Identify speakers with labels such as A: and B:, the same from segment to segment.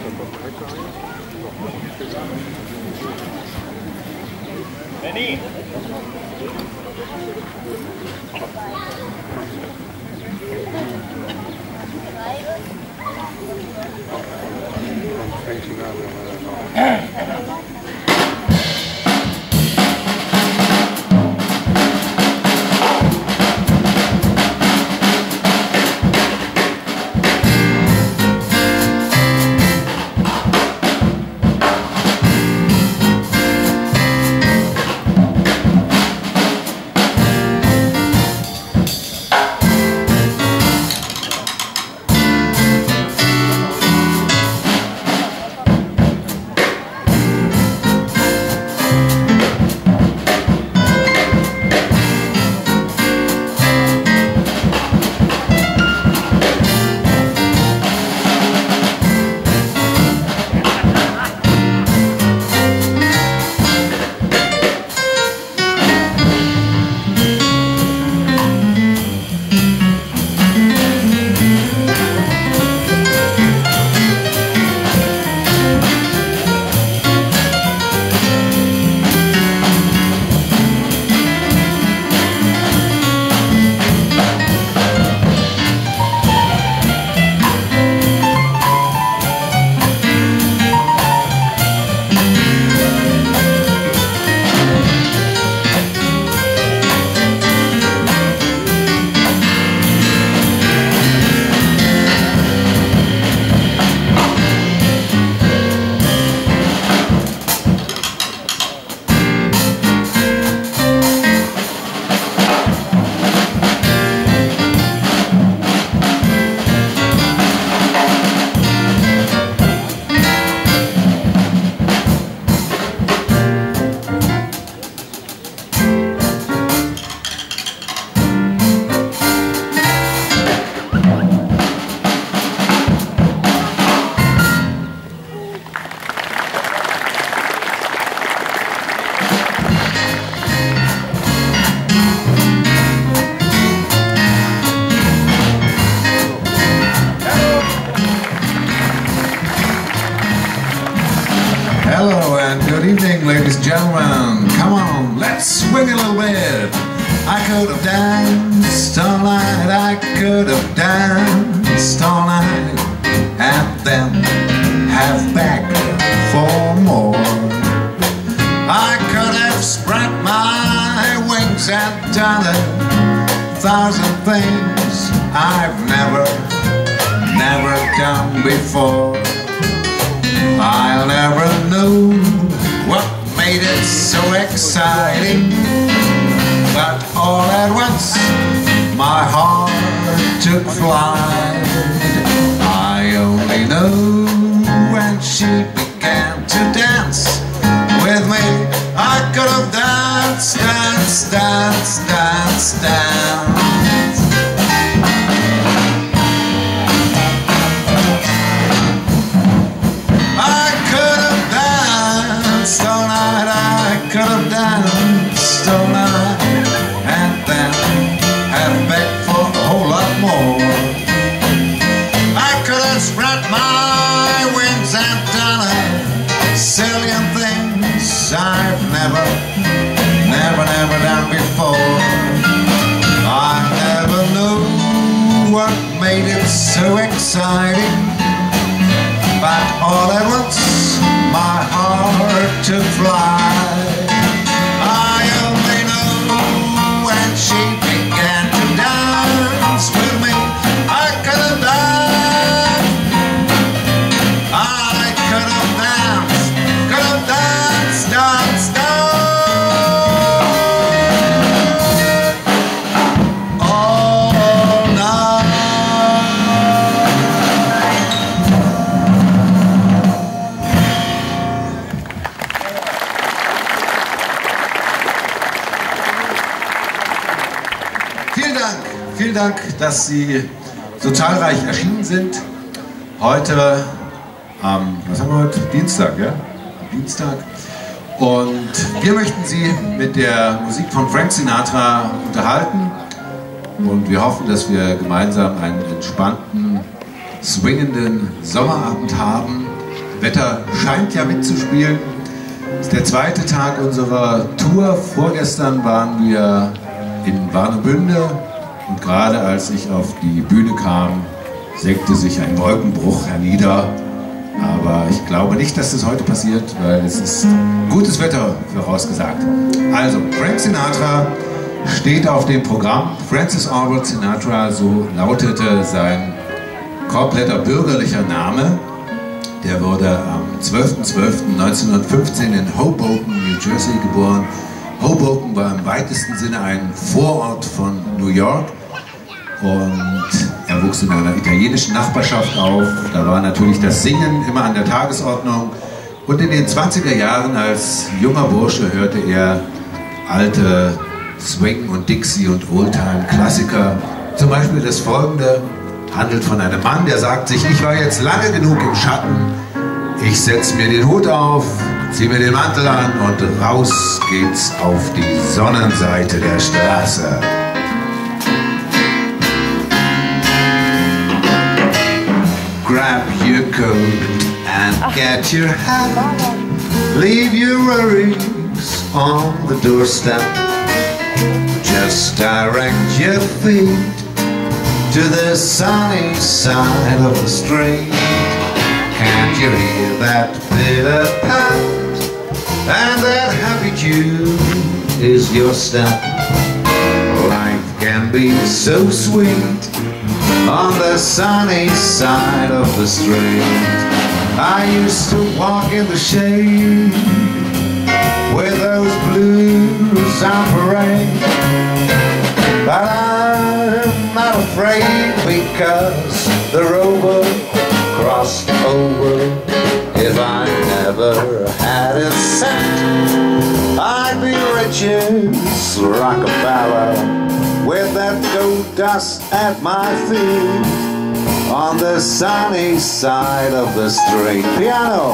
A: Benny!
B: Hello and good evening, ladies and gentlemen. Come on, let's swing a little bit. I could have danced all night, I could have danced all night, and then have begged for more. I could have spread my wings and done 1,000 things I've never done before. I'll never know what made it so exciting, but all at once my heart took flight. I only know when she began to dance with me, I could have danced, danced, danced, danced, danced. Could have danced all night and then have begged for a whole lot more. I could have spread my wings and done 1,000,000 things I've never done before. I never knew what made it so exciting, but all at once my heart took flight. I only know when she began to dance with me, I could have danced, I could have danced, danced, danced all night. Vielen Dank, dass Sie so zahlreich erschienen sind. Heute was haben wir heute? Dienstag, ja? Dienstag. Und wir möchten Sie mit der Musik von Frank Sinatra unterhalten. Und wir hoffen, dass wir gemeinsam einen entspannten, swingenden Sommerabend haben. Wetter scheint ja mitzuspielen. Das ist der zweite Tag unserer Tour. Vorgestern waren wir in Warnemünde und gerade als ich auf die Bühne kam, senkte sich ein Wolkenbruch hernieder. Aber ich glaube nicht, dass das heute passiert, weil es ist gutes Wetter vorausgesagt. Also, Frank Sinatra steht auf dem Programm. Francis Albert Sinatra, so lautete sein kompletter bürgerlicher Name. Der wurde am 12.12.1915 in Hoboken, New Jersey geboren. Hoboken war im weitesten Sinne ein Vorort von New York. Und er wuchs in einer italienischen Nachbarschaft auf. Da war natürlich das Singen immer an der Tagesordnung. Und in den 20er Jahren als junger Bursche hörte er alte Swing- und Dixie- und Oldtime-Klassiker. Zum Beispiel das folgende handelt von einem Mann, der sagt sich, ich war jetzt lange genug im Schatten. Ich setze mir den Hut auf, ziehe mir den Mantel an und raus geht's auf die Sonnenseite der Straße. Grab your coat and get your hat. Leave your worries on the doorstep. Just direct your feet to the sunny side of the street. Can't you hear that bitter pound? And that happy tune is your step. Life can be so sweet on the sunny side of the street. I used to walk in the shade with those blues on parade, but I'm not afraid because the rover crossed over. If I never had a cent, I'd be rich as Rockefeller with that gold dust at my feet on the sunny side of the street. Piano!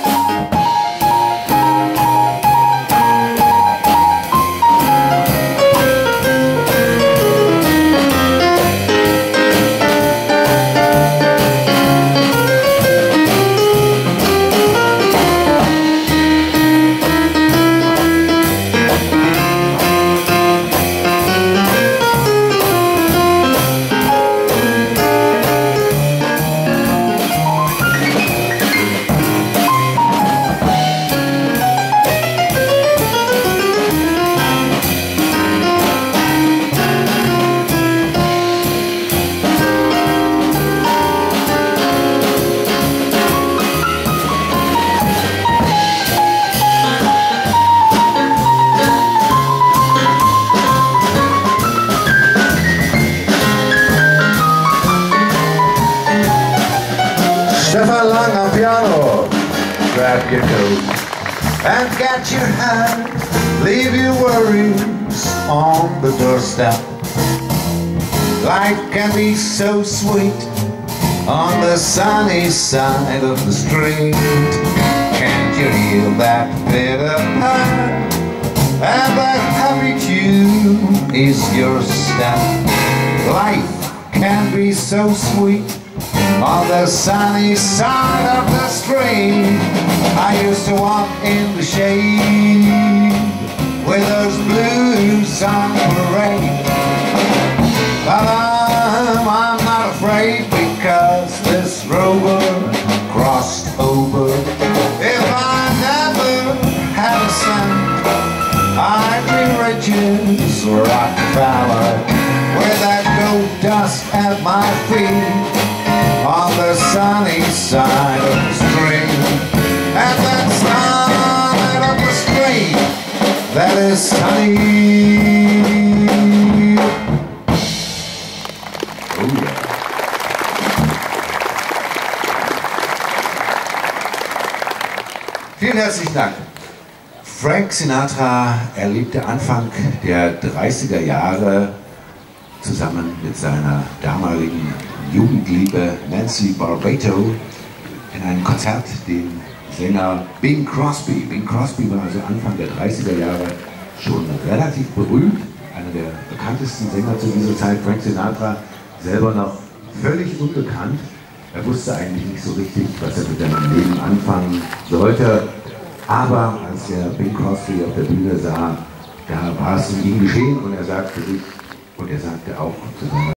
B: Stefan Lang am Piano. Grab your coat and get your hat. Leave your worries on the doorstep. Life can be so sweet on the sunny side of the street. Can't you hear that bitter part? And that happy tune is your step. Life can be so sweet on the sunny side of the street. I used to walk in the shade with those blues on parade, but I'm not afraid because this rover crossed over. If I never had a cent, I'd be rich as Rockefeller with that gold dust at my feet on the sunny side of the street. At that side of the street that is sunny. Oh yeah. Vielen herzlichen Dank. Frank Sinatra erlebte Anfang der 30er Jahre zusammen mit seiner damaligen Jugendliebe Nancy Barbato in einem Konzert den Sänger Bing Crosby. Bing Crosby war also Anfang der 30er Jahre schon relativ berühmt, einer der bekanntesten Sänger zu dieser Zeit. Frank Sinatra selber noch völlig unbekannt.
A: Er wusste eigentlich nicht so richtig, was er mit seinem Leben anfangen sollte. Aber als er Bing Crosby auf der Bühne sah, da war es in ihm geschehen und er sagte auch zu seiner